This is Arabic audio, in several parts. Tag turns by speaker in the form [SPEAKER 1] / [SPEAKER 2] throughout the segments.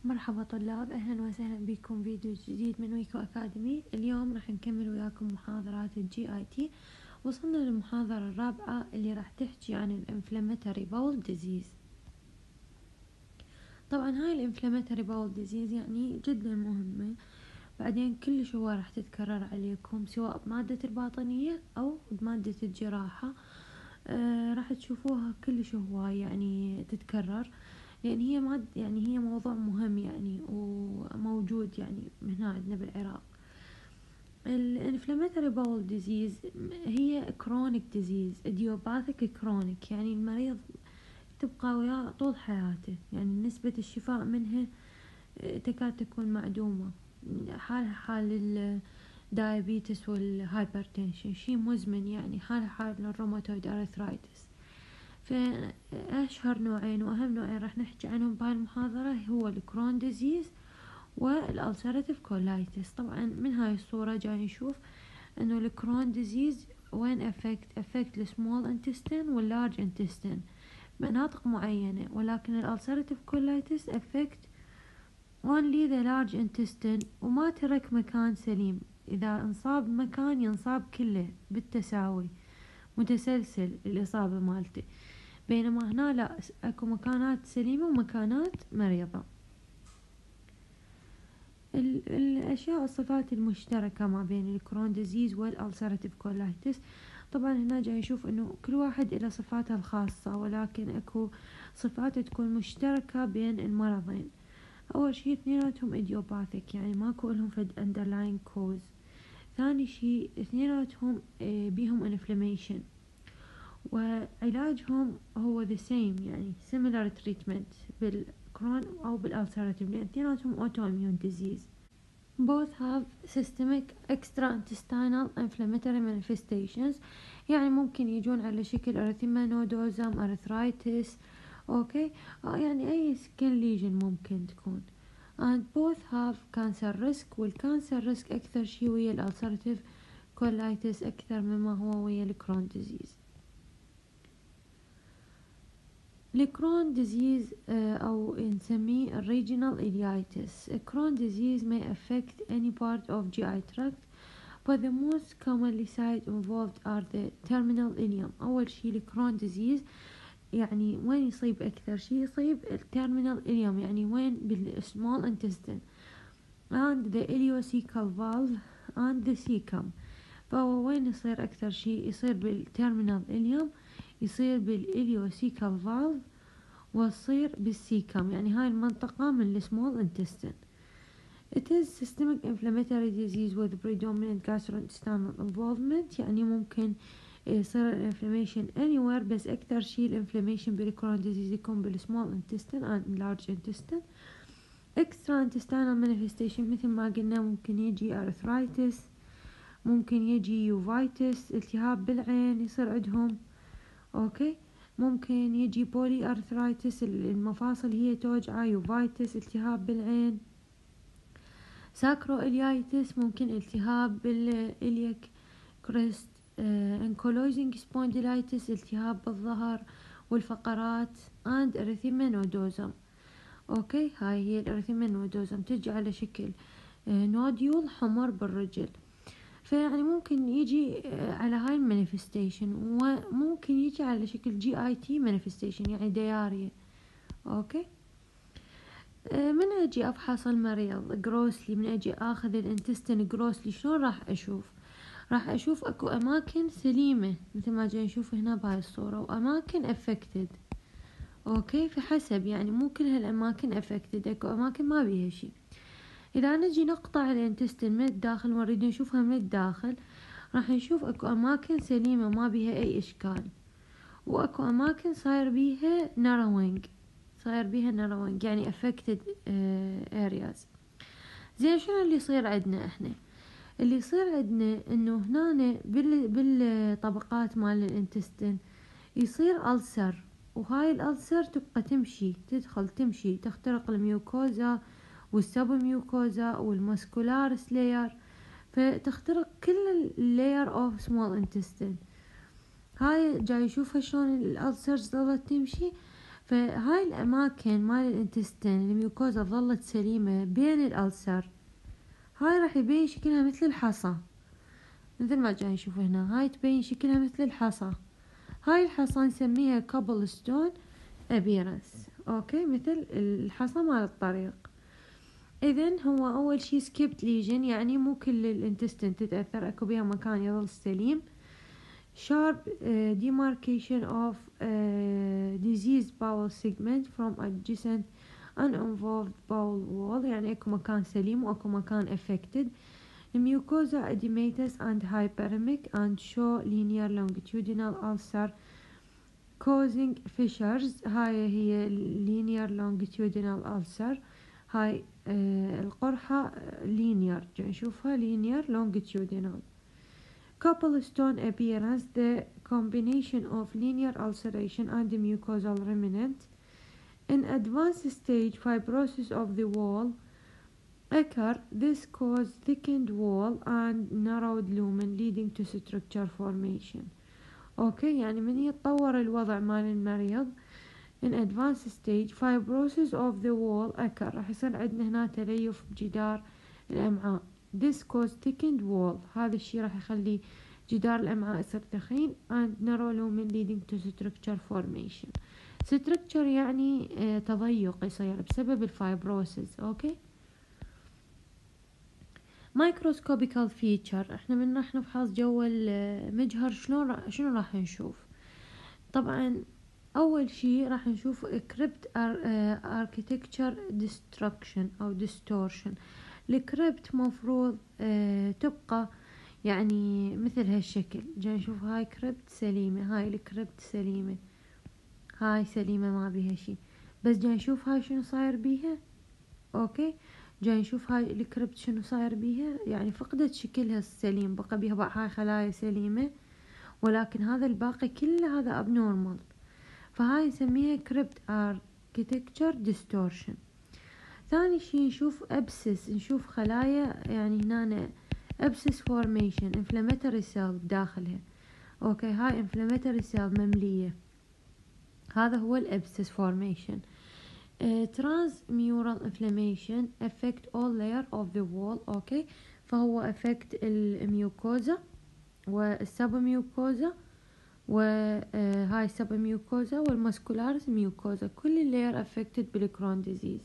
[SPEAKER 1] مرحبا طلاب، أهلا وسهلا بكم فيديو جديد من ويكو أكاديمي. اليوم راح نكمل وياكم محاضرات الجي آي تي. وصلنا للمحاضرة الرابعة اللي راح تحكي عن الانفلاماتوري باول ديزيز. طبعا هاي الانفلاماتوري باول ديزيز يعني جدا مهمة، بعدين كلش هو راح تتكرر عليكم سواء بمادة الباطنية أو بمادة الجراحة. راح تشوفوها كلش هواي يعني تتكرر، لأن هي موضوع مهم يعني وموجود يعني هنا عندنا بالعراق. الانفلاماتوري باول ديزيز هي كرونيك ديزيز، idiopathic كرونيك، يعني المريض تبقى وياه طول حياته، يعني نسبة الشفاء منها تكاد تكون معدومة. حالها حال الدايابيتس والهايبرتنشن، شي مزمن، يعني حالها حال الروماتويد ارثرايتس. فأشهر نوعين وأهم نوعين راح نحكي عنهم بهاي المحاضرة هو الكرون ديزيز والألسراتيف كولايتس. طبعا من هاي الصورة جاي نشوف انه الكرون ديزيز وين افكت السمول انتستين واللارج انتستين مناطق معينة، ولكن الألسراتيف كولايتس افكت only the large intestine وما ترك مكان سليم. إذا انصاب مكان ينصاب كله بالتساوي، متسلسل الإصابة مالته، بينما هنا لا، اكو مكانات سليمة ومكانات مريضة. الأشياء الصفات المشتركة ما بين الكرون ديزيز والألسراتيف كولايتس، طبعا هنا جاي نشوف انه كل واحد له صفاته الخاصة، ولكن اكو صفات تكون مشتركة بين المرضين. اول شي اثنيناتهم ايديوباثيك، يعني ماكو لهم فد underlying cause. ثاني شي اثنيناتهم بيهم انفلاميشن، وعلاجهم هو the same، يعني similar treatment بالكرون أو بالألسراتيف، لأن اثنيناتهم autoimmune disease. Both have systemic extra-intestinal inflammatory manifestations، يعني ممكن يجون على شكل erythema nodosum arthritis، أوكي، يعني أي skin lesion ممكن تكون. and both have cancer risk، والكانسر risk أكثر شي ويا الألسراتيف كولايتس أكثر مما هو ويا الكرون ديزيز. الكرون ديزيز أو نسميه regional ileitis. Crohn disease may affect any part of GI tract, but the most commonly site involved are the terminal ileum. أول شي الكرون ديزيز يعني وين يصيب أكثر شي؟ يصيب التيرمينال ileum، يعني وين بالسمول intestine and the ileocecal valve and the cecum. فهو وين يصير أكثر شي؟ يصير بالتيرمينال ileum، يصير بالإليوسيكال فالف، ويصير بالسيكم، يعني هاي المنطقة من السمول انتستين. It is systemic inflammatory disease with predominant gastrointestinal involvement، يعني ممكن يصير الانفلاميشن anywhere، بس أكثر شي الانفلاميشن بالكرون ديزيز يكون بالسمول انتستين and large intestine. extra intestinal manifestation مثل ما قلنا ممكن يجي arthritis، ممكن يجي يوفايتس، التهاب بالعين يصير عندهم، اوكي، ممكن يجي بولي ارثرايتس، المفاصل هي توجعة، يوفايتس التهاب بالعين، ساكرو اليايتس ممكن التهاب بالإليك كريست، انكولوزنج سبونديلايتس التهاب بالظهر والفقرات، and اريثيما نودوزم. اوكي، هاي هي الاريثيما نودوزم، تجي على شكل نوديول حمر بالرجل. فيعني ممكن يجي على هاي المانيفستيشن، وممكن يجي على شكل جي اي تي مانيفستيشن، يعني ديارية. اوكي، من اجي افحص المريض جروسلي، من اجي اخذ الانتستين جروسلي، شلون راح اشوف اكو اماكن سليمة مثل ما جاي نشوف هنا بهاي الصورة، واماكن افكتد. اوكي، فحسب يعني مو كل هالاماكن افكتد، اكو اماكن ما بيها شي. إذا نجي نقطع الانتستين من الداخل ونريد نشوفها من الداخل، راح نشوف اكو أماكن سليمة ما بيها أي إشكال، وأكو أماكن صاير بيها narrowing، يعني affected areas. زين، شنو اللي يصير عندنا احنا؟ اللي يصير عندنا انه هنا بالطبقات مال الانتستين يصير ألسر، وهاي الألسر تبقى تمشي تخترق الميوكوزا والسبميوكوزا والماسكولارس لاير، فتخترق كل اللاير اوف سمول انتستين. هاي جاي يشوفها شلون الألسرز ظلت تمشي، فهاي الأماكن مال الانتستين الميوكوزا ظلت سليمة بين الألسر، هاي راح يبين شكلها مثل الحصى، مثل ما جاي نشوف هنا، هاي تبين شكلها مثل الحصى. هاي الحصى نسميها كابل ستون أبيرنس، أوكي، مثل الحصى مال الطريق. إذن هو أول شي سكيبت ليجن، يعني مو كل الانتستين تتأثر، أكو بيها مكان يظل سليم. sharp demarcation of diseased bowel segment from adjacent uninvolved bowel wall، يعني اكو مكان سليم واكو مكان affected. mucosa edematous and hyperemic and show linear longitudinal ulcer causing fissures. هاي هي linear longitudinal ulcer، هاي القرحة linear، نشوفها linear longitudinal. Copplestone appearance, the combination of linear ulceration and mucosal remnant. In advanced stage, fibrosis of the wall occur. This causes thickened wall and narrowed lumen leading to structure formation. اوكي، يعني من يتطور الوضع مال المريض in advanced stage fibrosis of the wall occur، راح يصير عندنا هنا تليف بجدار الأمعاء. This causes thickened wall، هذا الشي راح يخلي جدار الأمعاء يصير تخين and narrow lumen leading to structure formation. structure يعني تضيق يصير بسبب الفايبروسيس. اوكي، microscopical feature، احنا من راح نفحص جو المجهر شنو راح نشوف؟ طبعا اول شي راح نشوف crypt architecture destruction او distortion. الكريبت مفروض تبقى يعني مثل هالشكل، جاي نشوف هاي كريبت سليمة، هاي الكريبت سليمة، هاي سليمة ما بيها شي، بس جاي نشوف هاي شنو صاير بيها. اوكي، جاي نشوف هاي الكريبت شنو صاير بيها، يعني فقدت شكلها السليم، بقى بيها بقى هاي خلايا سليمة ولكن هذا الباقي كله هذا abnormal، فهاي نسميها crypt architecture distortion. ثاني شي نشوف abscess، نشوف خلايا، يعني هنا abscess formation inflammatory cell داخلها. اوكي، هاي inflammatory cell مملية، هذا هو الابسس formation. transmural inflammation affect all layer of the wall. اوكي، فهو affect الميوكوزا والسبميوكوزا وهاي السبميوكوزا والماسكولارس ميوكوزا، كل اللاير affected بالكرون ديزيز.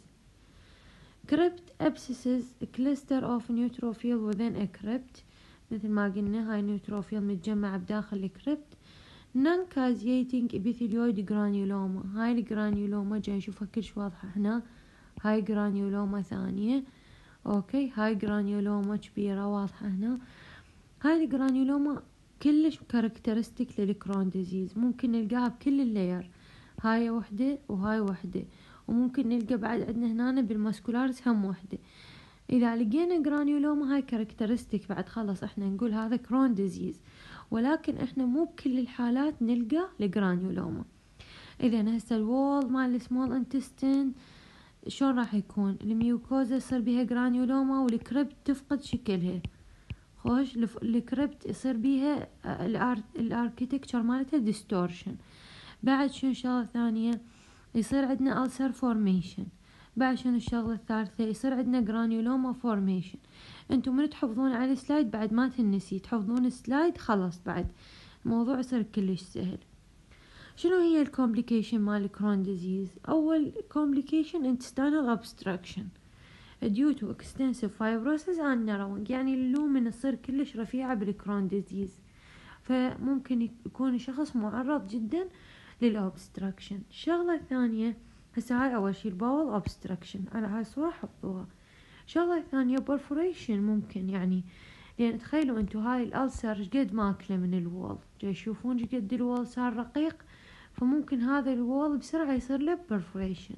[SPEAKER 1] crypt abscesses a cluster of neutrophil within a crypt، مثل ما قلنا هاي نيوتروفيل متجمع بداخل الكريبت. non-caseating epithelioid granuloma، هاي الجرانيولوما جاي نشوفها كلش واضحة هنا، هاي جرانيولوما ثانية. اوكي، هاي جرانيولوما كبيرة واضحة هنا. هاي الجرانيولوما كلش كاركترستيك للكرون ديزيز، ممكن نلقاها بكل اللاير، هاي وحدة وهاي وحدة، وممكن نلقى بعد عندنا هنا بالماسكولارس هم وحدة. إذا لقينا جرانيولوما هاي كاركترستيك بعد خلص احنا نقول هذا كرون ديزيز، ولكن احنا مو بكل الحالات نلقى الجرانيولوما. إذا هسه الوول مال السمول انتستين شلون راح يكون؟ الميوكوزا يصير بيها جرانيولوما والكريبت تفقد شكلها، خوش الكريبت يصير بيها الاركيتكتشر مالتها ديستورشن. بعد شنو شغلة ثانية؟ يصير عندنا ألسر فورميشن. بعد شنو الشغلة الثالثة؟ يصير عندنا جرانيولوما فورميشن. انتم من تحفظون على السلايد بعد ما تنسي تحفظون السلايد، خلاص بعد الموضوع يصير كلش سهل. شنو هي الكومبليكيشن مال الكرون ديزيز؟ اول كومبليكيشن intestinal obstruction due to extensive fibrosis and narrowing، يعني اللومن تصير كلش رفيعة بالكرون ديزيز، فممكن يكون شخص معرض جدا للأوبستراكشن. الشغلة الثانية، هسه هاي أول شي الباول أوبستراكشن، على هاي الصورة حفظوها. شغلة ثانية perforation، ممكن يعني لأن تخيلوا انتو هاي الألسر شقد ماكلة من الوول، جاي يشوفون شقد الوول صار رقيق، فممكن هذا الوول بسرعة يصير له perforation.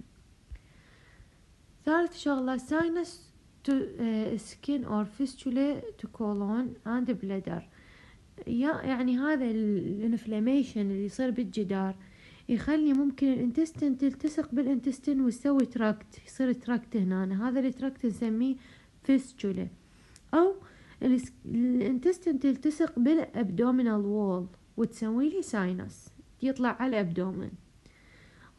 [SPEAKER 1] ثالث شغلة sinus to skin or fistula to colon and bladder، يعني هذا الانفلاميشن اللي يصير بالجدار يخلي ممكن الانتستين تلتصق بالانتستين ويسوي تراكت، يصير تراكت هنا، هذا التراكت نسميه فيستولا، او الانتستين تلتصق بالابدومينال وول وتسوي لي ساينس يطلع على الابدومين.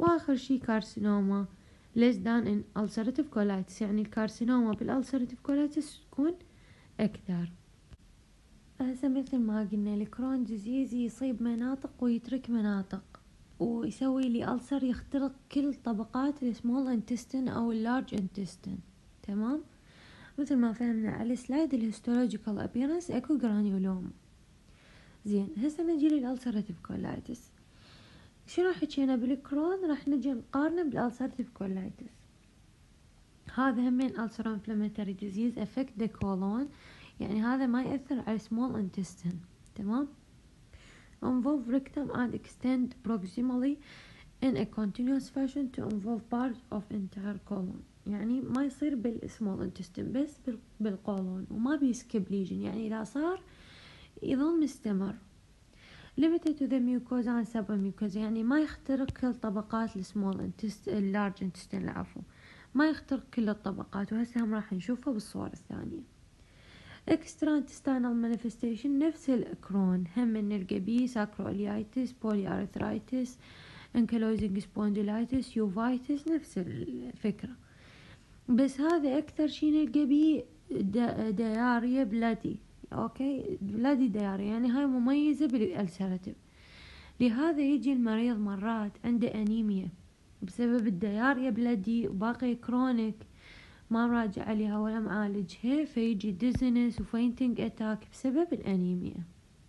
[SPEAKER 1] وآخر شي كارسينوما less than in ulcerative colitis، يعني الكارسينوما بالألسراتيف كولايتس تكون أكثر. هسه مثل ما قلنا الكرون ديزيز يصيب مناطق ويترك مناطق، ويسوي لي ألسر يخترق كل طبقات السمول انتستين أو اللارج انتستين. تمام، مثل ما فهمنا على السلايد الهيستولوجيكال ابيرنس اكو جرانيولوم. زين، هسه نجي للألسراتيف كولايتس. شنو حكينا بالكرون؟ راح نجي نقارنه بالألسراتيف كولايتس. هذا همين ألسر انفلاماتوري ديزيز افكت ذا كولون، يعني هذا ما يأثر على small intestine. تمام، involve rectum and extend proximally in a continuous fashion to involve part of entire colon، يعني ما يصير بالسمول intestine بس بالقولون، وما بيسكب ليجن، يعني إذا صار يظل مستمر. limited to the mucosa and submucosa، يعني ما يخترق كل طبقات السمول intestine اللارج intestine، العفو، ما يخترق كل الطبقات، وهسه هم راح نشوفها بالصورة الثانية. extra intestinal manifestation نفس الكرون، هم نلقى بيه sacroiliitis، polyarthritis، ankylosing spondylitis، uveitis، نفس الفكرة، بس هذا أكثر شي نلقى بيه دياريا بلادي. أوكي، بلادي دياريا، يعني هاي مميزة بالألسراتيف. لهذا يجي المريض مرات عنده أنيميا بسبب الدياريا بلادي، وباقي كرونيك ما راجع عليها ولا معالجها، فيجي ديزنس وفينتنج اتاك بسبب الانيميا.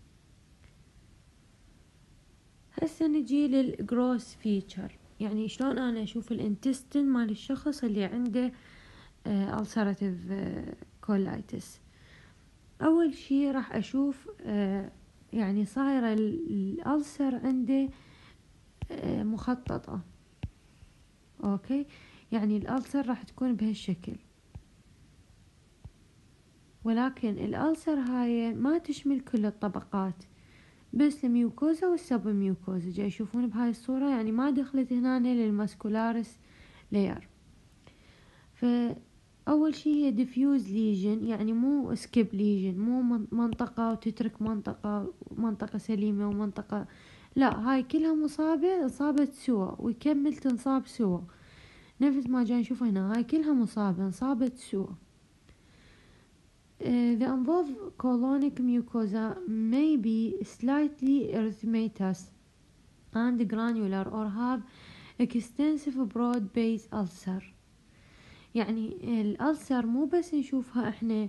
[SPEAKER 1] هسه نجي للجروس فيتشر، يعني شلون انا اشوف الانتستين مال الشخص اللي عنده ألسراتيف كولايتس. اول شي راح اشوف يعني صايرة الألسر عنده مخططة. اوكي، يعني الألسر راح تكون بهالشكل، ولكن الألسر هاي ما تشمل كل الطبقات، بس الميوكوزا والسب ميوكوزا جاي يشوفون بهاي الصورة، يعني ما دخلت هنا للماسكولاريس لاير. فأول شي هي ديفيوز ليجن، يعني مو سكيب ليجن، مو منطقة وتترك منطقة سليمة ومنطقة، لا، هاي كلها انصابت سوا ويكمل تنصاب سوا، نفس ما جاي نشوف هنا، هاي كلها انصابت سوا. The involved colonic mucosa may be slightly erythematous and granular or have extensive broad base ulcer. يعني الألسر مو بس نشوفها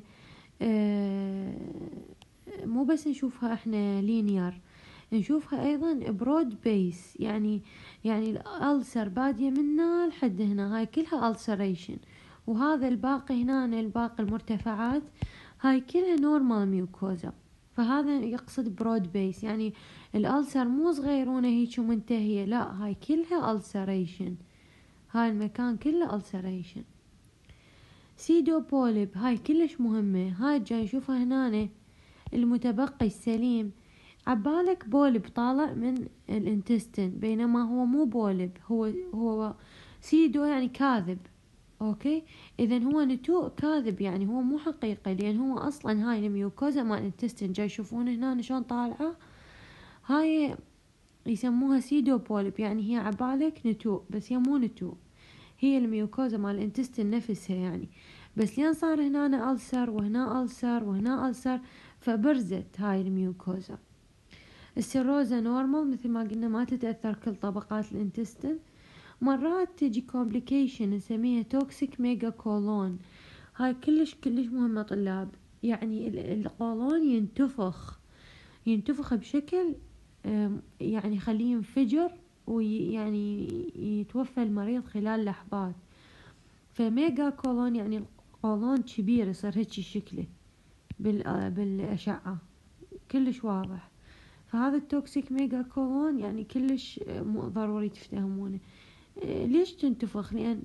[SPEAKER 1] احنا linear، نشوفها ايضا broad base، يعني الألسر بادية منا لحد هنا، هاي كلها ulceration، وهذا الباقي هنا الباقي المرتفعات هاي كلها نورمال ميوكوزا. فهذا يقصد برود بيس، يعني الألسر مو صغيرونة هيك ومنتهية، لا، هاي كلها ألسريشن، هاي المكان كله ألسريشن. سيدو بوليب هاي كلش مهمة، هاي جاي نشوفها هنا المتبقي السليم، عبالك بوليب طالع من الانتستين، بينما هو مو بوليب، هو سيدو يعني كاذب. اوكي، اذا هو نتوء كاذب، يعني هو مو حقيقي، لان هو اصلا هاي الميوكوزا مال الانتستين جاي يشوفون هنا شلون طالعه، هاي يسموها سيدو بوليب، يعني هي عبالك نتوء بس هي مو نتوء، هي الميوكوزا مال الانتستين نفسها يعني، بس لين صار هنا ألسر وهنا ألسر وهنا ألسر، فبرزت هاي الميوكوزا. السيروزا نورمال مثل ما قلنا، ما تتأثر كل طبقات الانتستين. مرات تجي كومبليكيشن نسميها توكسيك ميجا كولون، هاي كلش مهمة طلاب، يعني القولون ينتفخ بشكل يعني يخليه ينفجر، ويعني يتوفى المريض خلال لحظات. فميجا كولون يعني القولون كبير، يصير هيك شكله بالأشعة كلش واضح. فهذا التوكسيك ميجا كولون يعني كلش ضروري تفتهمونه. ليش تنتفخ؟ لأن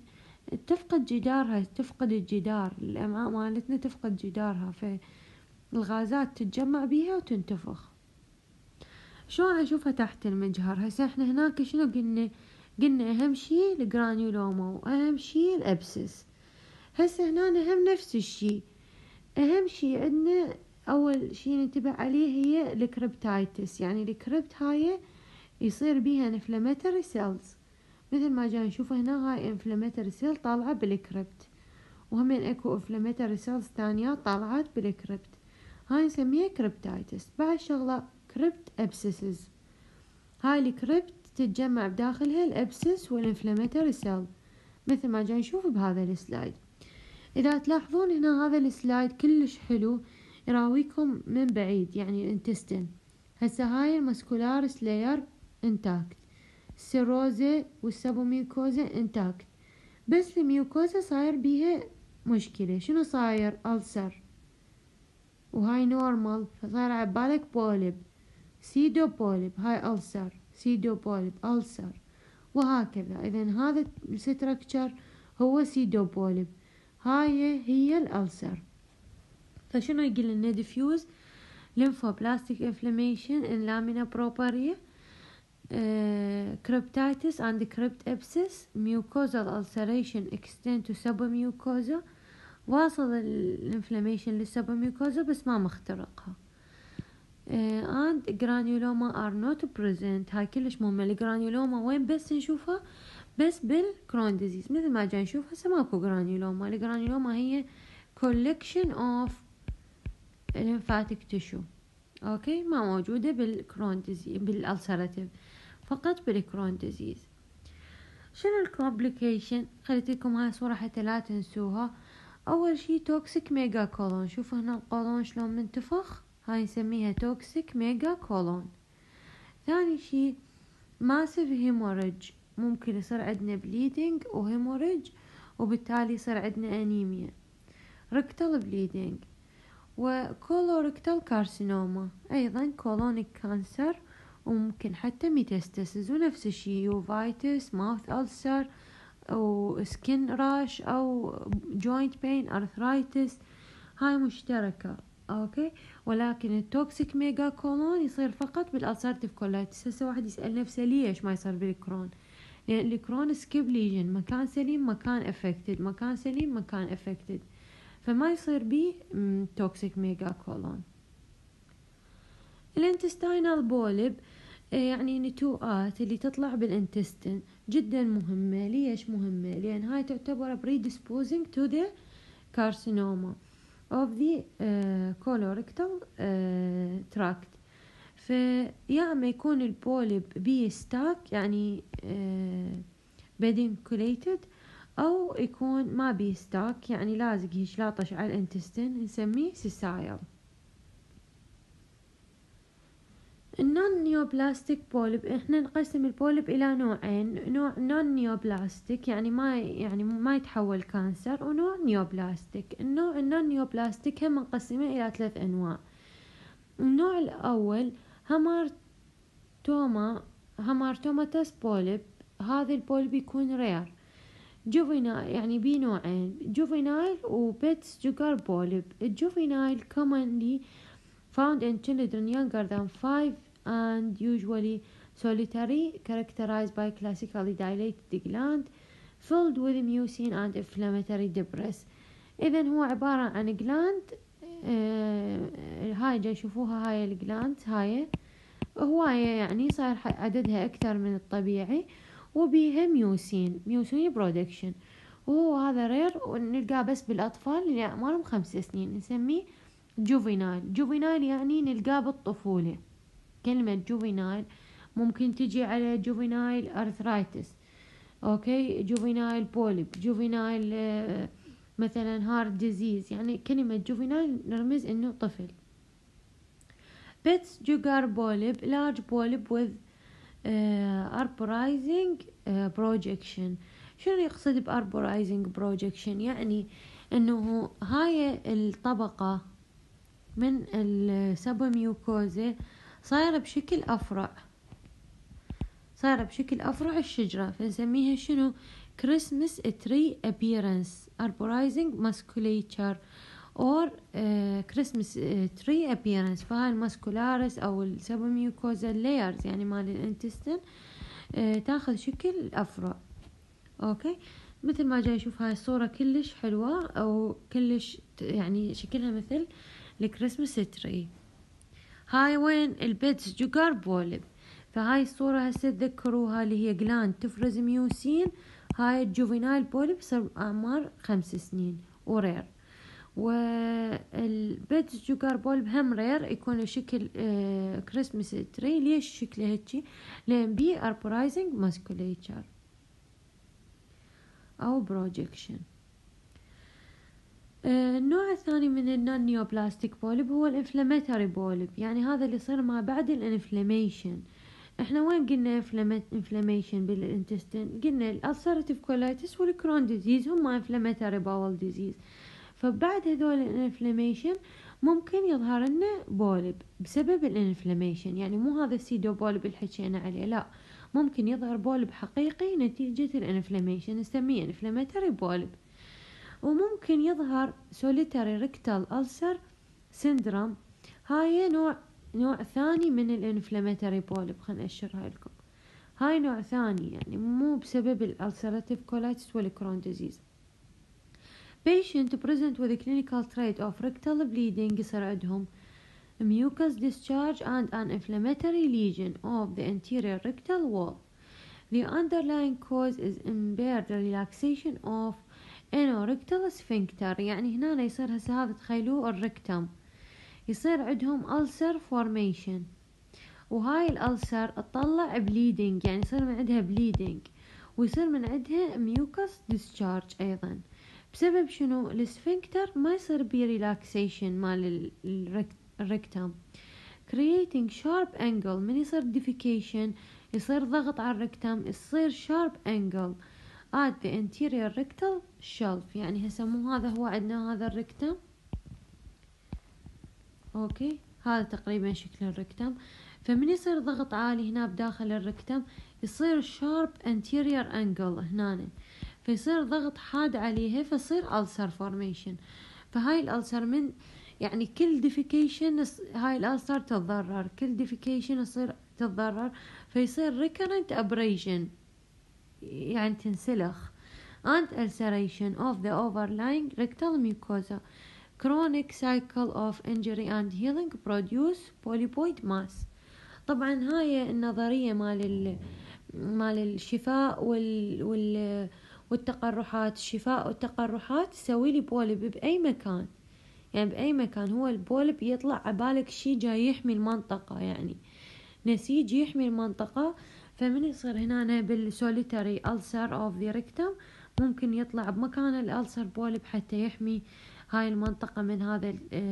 [SPEAKER 1] تفقد الجدار، الأمعاء مالتنا تفقد جدارها، فالغازات تتجمع بيها وتنتفخ. شلون أشوفها تحت المجهر؟ هسه احنا هناك شنو قلنا أهم شي الجرانيولوما وأهم شي الأبسس. هسه هنا هم نفس الشي، أهم شي عندنا أول شي ننتبه عليه هي الكريبتايتس، يعني الكريبت هاي يصير بيها انفلاماتوري سيلز، مثل ما جاي نشوف هنا هاي انفلاماتوري سيل طالعة بالكريبت، وهمين اكو انفلاماتوري سيلز تانيات طالعات بالكريبت، هاي نسميها كريبتايتس. بعد شغلة كريبت ابسيسز، هاي الكريبت تتجمع بداخلها الابسس والانفلاماتوري سيل مثل ما جاي نشوف بهذا السلايد. اذا تلاحظون هنا هذا السلايد كلش حلو يراويكم من بعيد يعني الانتستين. هسه هاي الماسكولارس لاير انتاكت، السيروزا والسبوميوكوزا انتاكت، بس الميوكوزا صاير بيها مشكلة. شنو صاير؟ ألسر، وهاي نورمال، فصاير عبالك بولب، سيدو بولب، هاي ألسر، سيدو بولب، ألسر، وهكذا. إذن هذا الستركتشر هو سيدو بولب، هاي هي الألسر. فشنو يقول لنا؟ diffuse lymphoblastic inflammation in lamina propria, cryptitis and crypt abscess, mucosal ulceration extend to submucosa. واصل الانفلاميشن للسبميوكوزا بس ما مخترقها. and granuloma are not present. هاي كلش مهمة. الجرانيولوما وين بس نشوفها؟ بس بالكرون ديزيز. مثل ما جاي نشوف هسه ماكو جرانيولوما. الجرانيولوما هي collection of lymphatic tissue، اوكي، ما موجودة بالكرون ديزيز بالالسراتيف، فقط بالكرون ديزيز. شنو الكومبليكيشن؟ خليت لكم هاي صورة حتى لا تنسوها. اول شي توكسيك ميجا كولون، شوفوا هنا القولون شلون منتفخ، هاي نسميها توكسيك ميجا كولون. ثاني شي ماسيف هيموريج، ممكن يصير عندنا بليدنج وهيموريج وبالتالي يصير عندنا انيميا. ريكتال بليدنج وكولوريكتال كارسينوما، ايضا كولونيك كانسر، وممكن حتى ميتاستاسيس. ونفس الشي يوفايتس، ماوث ألسر، أو سكين راش، أو جوينت بين، أرثرايتس، هاي مشتركة، أوكي. ولكن التوكسيك ميجا كولون يصير فقط بالألسرتيف كولايتس. هسه واحد يسأل نفسه ليش ما يصير بالكرون؟ لأن الكرون سكيب ليجن، مكان سليم مكان افكتد، مكان سليم مكان افكتد، فما يصير بيه توكسيك ميجا كولون. الانتستينال بولب يعني نتوءات اللي تطلع بالانتستين جدا مهمة. ليش مهمة؟ لأن هاي تعتبر predisposing to the carcinoma of the colorectal tract. فيا اما يكون البولب بي ستاك يعني بدينكوليتد، او يكون ما بي ستاك يعني لازق يشلاطش على الانتستين، نسميه سيسايل. النون نيوبلاستيك بولب، احنا نقسم البولب الى نوعين، نوع نون نيوبلاستيك يعني ما يتحول كانسر، ونوع نيوبلاستيك. النوع النون نيوبلاستيك هم نقسمه الى 3 انواع. النوع الاول هامارتوماتس بولب، هذا البولب يكون رير. جوفينايل يعني بي نوعين، جوفينايل وبيتس جوجر بولب. الجوفينايل commonly found in children younger than 5 and usually solitary, characterized by classically dilated gland filled with mucin and inflammatory debris. إذن هو عبارة عن جلاند، هاي جاي شوفوها، هاي الجلاند هاي هواية يعني صار عددها أكثر من الطبيعي، وبيها ميوسين برودكشن، وهو هذا رير ونلقاه بس بالأطفال اللي أعمارهم 5 سنين، نسميه جوفينايل يعني نلقاه بالطفولة. كلمة جوفينايل ممكن تجي على جوفينايل أرثرايتس، أوكي، جوفينايل بوليب، جوفينايل مثلا هارت ديزيز، يعني كلمة جوفينايل نرمز إنه طفل. بيتس جوجر بوليب large polyp with arborizing projection. شنو يقصد باربورايزنج بروجكشن؟ يعني انه هاي الطبقة من السبميوكوزا صايرة بشكل أفرع الشجرة، فنسميها شنو؟ Christmas tree appearance, arborizing musculature or Christmas tree appearance. فهاي الماسكولارس أو السبميوكوزا layers يعني مال الانتستين تاخذ شكل الأفرع، أوكي. مثل ما جاي نشوف هاي الصورة كلش حلوة، أو كلش يعني شكلها مثل الكريسماس تري. هاي وين؟ البيتس جوجر بولب. فهاي الصورة هسه تذكروها اللي هي جلاند تفرز ميوسين. هاي الجوفينايل بوليب صار أعمار 5 سنين ورير. والبيت جوكر بولب هم رير، يكون شكل كريسمس تري. ليش شكله هيجي؟ لأن بي اربرايزنج ماسكوليتشر أو بروجيكشن. النوع الثاني من النون نيوبلاستيك بولب هو الانفلاماتوري بولب، يعني هذا اللي يصير ما بعد الانفلاميشن. احنا وين قلنا انفلاميشن بالانتستين؟ قلنا الالسراتيف كولايتس والكرون ديزيز هم انفلاماتوري باول ديزيز. فبعد هذول الانفلاميشن ممكن يظهر لنا بولب بسبب الانفلاميشن، يعني مو هذا السيدو بولب اللي حكينا عليه، لا، ممكن يظهر بولب حقيقي نتيجة الانفلاميشن، نسميه انفلاماتوري بولب. وممكن يظهر سوليتاري ريكتال ألسر سيندروم، هاي نوع ثاني من الانفلاماتوري بولب. خلنا أشرها لكم، هاي نوع ثاني يعني مو بسبب الألسراتيف كولايتس والكرون ديزيز. patient present with a clinical trait of rectal bleeding يصير عندهم mucus discharge and an inflammatory lesion of the anterior rectal wall. The underlying cause is impaired relaxation of anorectal sphincter. يعني هنا يصير هسه هذا تخيلوه الركتم يصير عندهم ulcer formation، وهاي الألسر تطلع bleeding، يعني يصير من عندها bleeding ويصير من عندها mucus discharge أيضا. بسبب شنو؟ السفنكتر ما يصير بيه ريلاكسيشن مال الركتم creating sharp angle. من يصير defecation يصير ضغط على الركتم، يصير sharp angle at the anterior rectal shelf. يعني هسه مو هذا هو عندنا هذا الركتم، اوكي، هذا تقريبا شكل الركتم. فمن يصير ضغط عالي هنا بداخل الركتم يصير sharp anterior angle هنا، فيصير ضغط حاد عليها فيصير ulcer formation. فهاي الألسر من يعني كل ديفيكيشن هاي الألسر تتضرر، كل ديفيكيشن يصير تتضرر، فيصير recurrent abrasion يعني تنسلخ and ulceration of the overlying rectal mucosa. chronic cycle of injury and healing produce polypoid mass. طبعا هاي النظرية مال الشفاء والتقرحات، الشفاء والتقرحات تسوي لي بولب بأي مكان، يعني بأي مكان هو البولب يطلع عبالك شي جاي يحمي المنطقة، يعني نسيج يحمي المنطقة. فمن يصير هنا بالسوليتاري ألسر أوف ذا ريكتم ممكن يطلع بمكان الألسر بولب حتى يحمي هاي المنطقة من هذا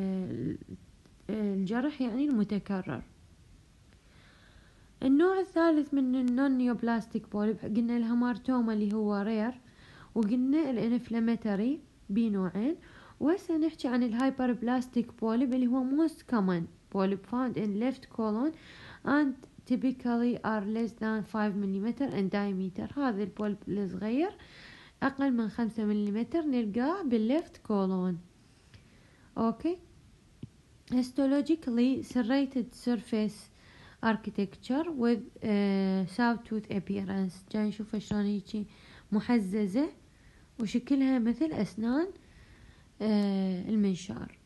[SPEAKER 1] الجرح يعني المتكرر. النوع الثالث من النون نيوبلاستيك بولب قلنا الهامارتوما اللي هو رير، وقلنا الانفلاماتوري بنوعين. وهسه نحكي عن الهايبر بلاستيك بولب اللي هو most common polyp found in left colon and typically are less than 5 mm in diameter. هذا البولب الصغير أقل من 5 ملم نلقاه بالليفت كولون. أوكي. histologically serrated surface architecture with sawtooth appearance. جاي نشوف شلون هيجي محززة وشكلها مثل أسنان المنشار.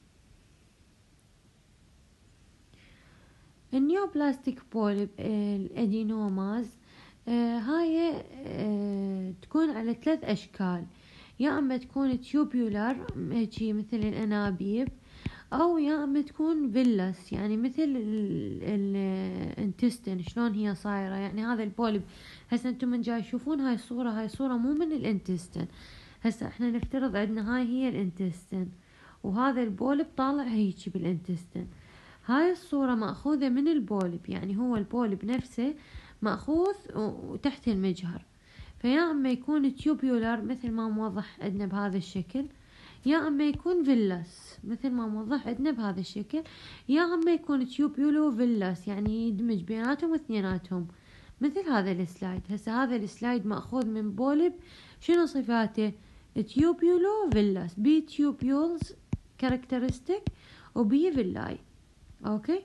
[SPEAKER 1] النيوبلاستيك بولب الادينوماز هاي تكون على 3 أشكال، يا أما تكون تيوبيولار هيجي مثل الأنابيب، أو يا أما تكون فيلس يعني مثل الانتستين شلون هي صايرة. يعني هذا البولب هسه انتم من جاي تشوفون هاي الصورة مو من الانتستين. هسه احنا نفترض عندنا هاي هي الانتستين وهذا البولب طالع هيجي بالانتستين. هاي الصورة مأخوذة من البولب، يعني هو البولب نفسه مأخوذ وتحت المجهر. فيا أما يكون تيوبيولار مثل ما موضح عندنا بهذا الشكل، يا أما يكون فيلاس مثل ما موضح عندنا بهذا الشكل، يا أما يكون تيوبيولو فيلاس يعني يدمج بيناتهم واثنيناتهم مثل هذا السلايد. هسه هذا السلايد مأخوذ من بولب شنو صفاته؟ تيوبيولو فيلاس، بي تيوبيولز كاركترستيك وبي فيلاي. اوكي.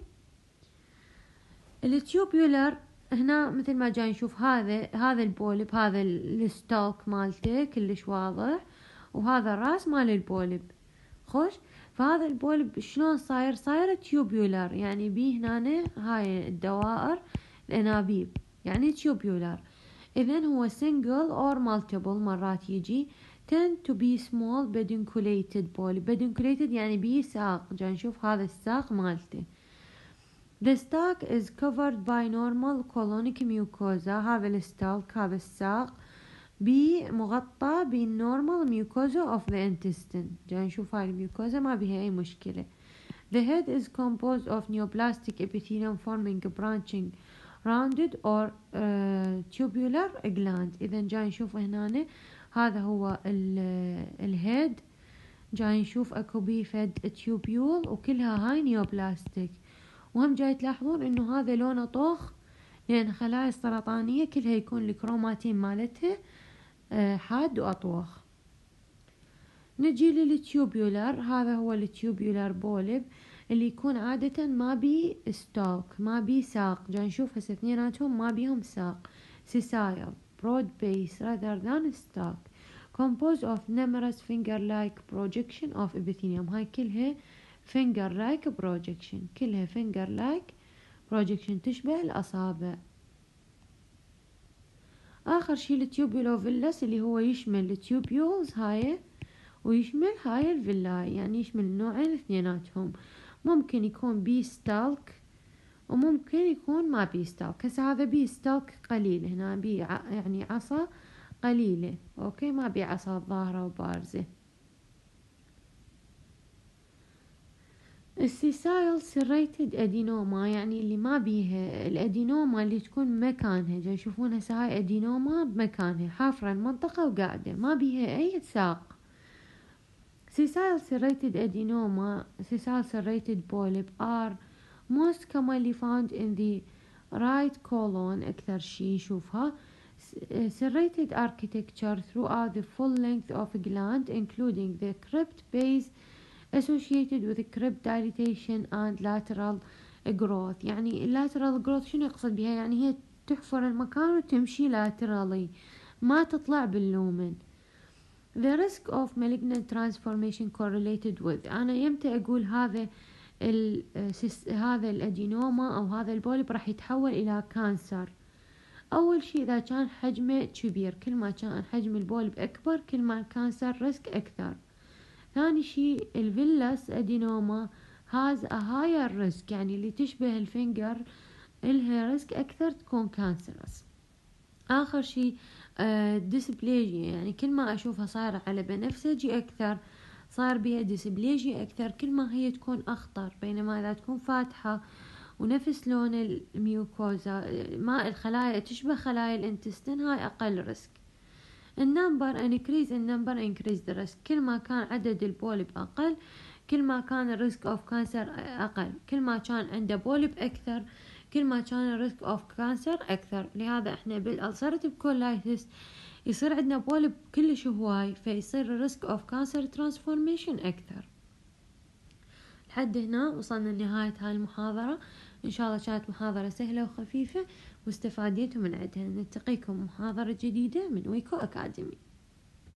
[SPEAKER 1] التيوبيولر هنا مثل ما جاي نشوف هذا البولب، هذا الستوك مالته كلش واضح، وهذا الراس مال البولب خوش. فهذا البولب شلون صاير تيوبيولر، يعني بيه هنا هاي الدوائر الأنابيب يعني tubular. إذن هو single or multiple مرات يجي tend to be small pedunculated polyp. pedunculated يعني بيه ساق، جاي نشوف هذا الساق مالته. The stalk is covered by normal colonic mucosa. هذا الستالك هذا الساق مغطى بالnormal mucosa of the intestine. جاي نشوف هاي الميوكوزا ما بيها أي مشكلة. The head is composed of neoplastic epithelium forming branching rounded or tubular gland. إذا جاي نشوف هنا هذا هو الهيد، جاي نشوف اكو بيه فد تيوبيول وكلها هاي نيوبلاستيك. وهم جاي تلاحظون انه هذا لونه طوخ لان خلايا السرطانية كلها يكون الكروماتين مالتها حاد واطوخ. نجي للتيوبيولار، هذا هو التيوبيولار بولب اللي يكون عادة ما بي ستوك ما بي ساق. جاي نشوف هسه اثنيناتهم ما بيهم ساق. sessile broad base rather than stalk composed of numerous finger-like projection of epithelium. هاي كلها finger-like projection، كلها finger-like projection تشبه الأصابع. آخر شي التيوبولوفيلس اللي هو يشمل التيوبيولز هاي ويشمل هاي الفيلاي، يعني يشمل النوعين اثنيناتهم. ممكن يكون بي ستالك وممكن يكون ما بي ستالك. هسه هذا بي ستالك قليل هنا بي يعني عصا قليلة، اوكي ما بي عصا ظاهرة وبارزة. السيسايل سيريتد ادينوما يعني اللي ما بيها الادينوما اللي تكون مكانها، جاي يشوفون هسه هاي ادينوما بمكانها حافرة المنطقة وقاعدة ما بيها اي ساق. Sessile serrated adenoma, sessile serrated polyp are most commonly found in the right colon. أكثر شي نشوفها serrated architecture throughout the full length of a gland including the crypt base associated with crypt dilatation and lateral growth. يعني lateral growth شنو يقصد بها؟ يعني هي تحفر المكان وتمشي laterally ما تطلع باللومن. The risk of malignant transformation correlated with. أنا يمتى أقول هذا الأدينوما أو هذا البوليب راح يتحول إلى كانسر؟ أول شيء إذا كان حجمه كبير، كل ما كان حجم البوليب أكبر كل ما كانسر ريسك أكثر. ثاني شيء الفيلاس أدينوما has a higher risk، يعني اللي تشبه الفينجر إلها ريسك أكثر تكون كانسرس. آخر شيء ديسبليجيا، يعني كل ما أشوفها صايرة على بنفسجي أكثر صار بها ديسبليجيا أكثر كل ما هي تكون أخطر. بينما إذا تكون فاتحة ونفس لون الميوكوزا ما الخلايا تشبه خلايا الانتستين هاي أقل ريسك. النمبر increase the risk. كل ما كان عدد البوليب أقل كل ما كان الريسك أوف كانسر أقل. كل ما كان عنده بوليب أكثر كل ما كان الريسك اوف كانسر اكثر. لهذا احنا بالالسرتيف كولايتس يصير عندنا بوليب كلش هواي فيصير الريسك اوف كانسر ترانسفورميشن اكثر. لحد هنا وصلنا لنهاية هاي المحاضرة. ان شاء الله كانت محاضرة سهلة وخفيفة واستفاديتوا من عندها. نلتقيكم محاضرة جديدة من ويكو اكاديمي.